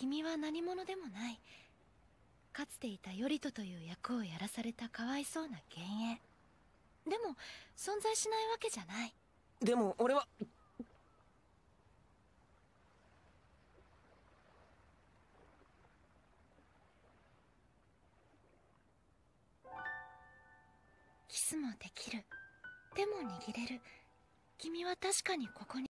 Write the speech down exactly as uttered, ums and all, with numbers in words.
君は何者でもない。かつていた頼人という役をやらされたかわいそうな幻影。でも存在しないわけじゃない。 でも俺は。 キスもできる。手も握れる。君は確かにここに